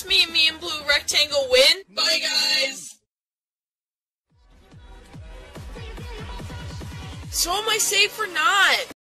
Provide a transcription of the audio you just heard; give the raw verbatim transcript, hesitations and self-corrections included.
trust me, me and Blue Rectangle win. Bye, guys! So am I safe or not?